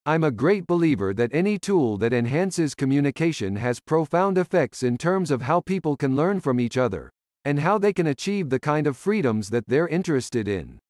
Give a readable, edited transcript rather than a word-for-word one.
I'm a great believer that any tool that enhances communication has profound effects in terms of how people can learn from each other, and how they can achieve the kind of freedoms that they're interested in.